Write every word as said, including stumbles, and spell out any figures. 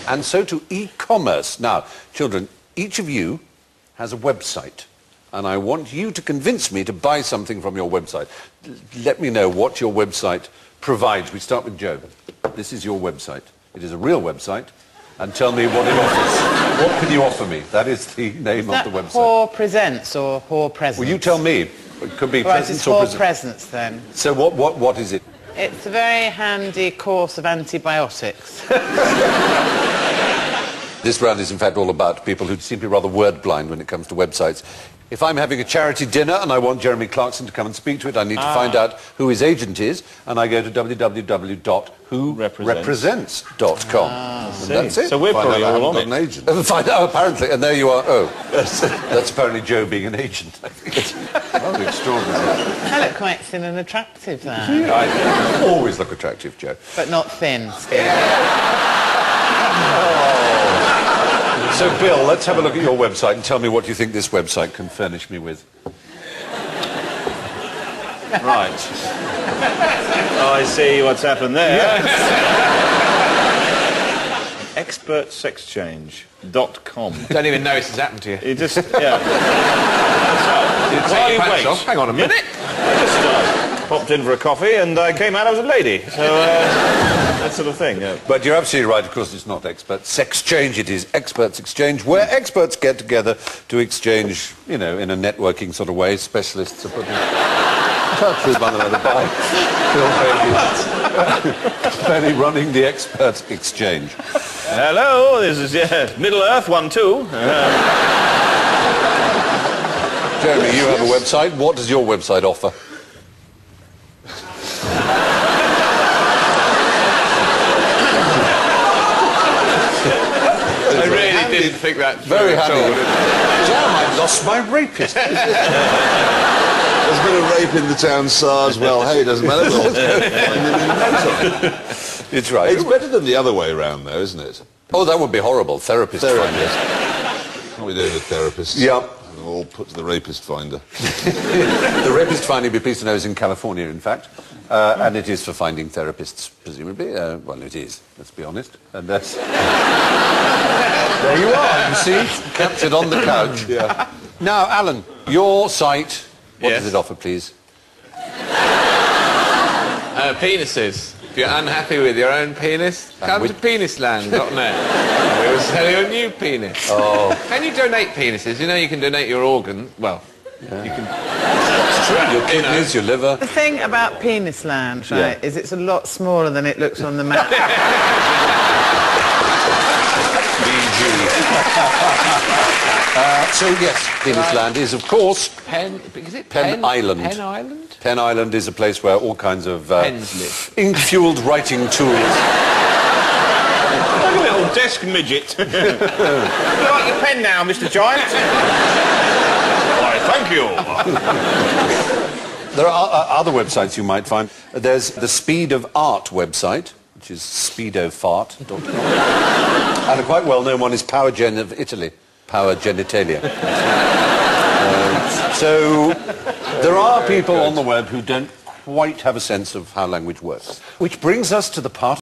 and so to e-commerce. Now, children, each of you has a website, and I want you to convince me to buy something from your website. Let me know what your website provides. We start with Joe. This is your website. It is a real website. And tell me what it offers. What can you offer me? That is the name is of the website. Whore Presents or Whore Presents? Well, you tell me. It could be right, presents it's or Whore presents. Presents then. So what, what, what is it? It's a very handy course of antibiotics. This round is in fact all about people who seem to be rather word blind when it comes to websites. If I'm having a charity dinner and I want Jeremy Clarkson to come and speak to it, I need to ah. find out who his agent is, and I go to w w w dot who represents dot com. Ah, and that's it. So we're find probably out all on an it. agent. Find out, apparently, and there you are. Oh, that's, that's apparently Joe being an agent. I think it's rather extraordinary. I look quite thin and attractive there. Yeah, I always look attractive, Joe. But not thin, Steve. So, Bill, let's have a look at your website and tell me what you think this website can furnish me with. Right. Oh, I see what's happened there. Yes. expert sex change dot com. Don't even know this has happened to you. You just, yeah. You While you wait, off. Hang on a minute. I just uh, popped in for a coffee and I came out, I was a lady. So, uh, that sort of thing, yeah. But you're absolutely right, of course, it's not expert sex change, it is experts exchange, where experts get together to exchange, you know, in a networking sort of way. Specialists are putting touch with one another by Phil Bailey running the expert exchange. Hello, this is uh, Middle Earth, one, two. Uh, Jeremy, you have a website. What does your website offer? I really didn't think that through. Very handy. Damn, I lost my rapist. There's been a rape in the town, SARS. Well, hey, it doesn't matter. We'll find it in no time. It's right. It's better than the other way around, though, isn't it? Oh, that would be horrible. Therapist Therapist. What we do with therapists? Yeah. All put to the rapist finder. The rapist finder, you'd be pleased to know, is in California, in fact. Uh, and it is for finding therapists, presumably. Uh, well, it is, let's be honest. And that's... There you are, you see? Captured on the couch. Yeah. Now, Alan, your site, what yes. does it offer, please? Uh, penises. If you're unhappy with your own penis, come with... to penisland dot net. We will sell you a new penis. Oh. Can you donate penises? You know you can donate your organ. Well, yeah. you can... That's true. Your kidneys, you know. Your liver. The thing about Penisland, right, yeah. is it's a lot smaller than it looks on the map. uh, so, yes, Penisland is, of course... Penn... Is it Penn, Penn Island. Penn Island? Penn Island is a place where all kinds of... Uh, Pens live. ink-fueled writing tools... Like a little desk midget. You like your pen now, Mister Giant? Why, thank you. There are uh, other websites you might find. There's the Speed of Art website, which is speedofart dot com. And a quite well-known one is Power Gen of Italy, Power Genitalia. uh, so there are people on the web who don't quite have a sense of how language works. Which brings us to the part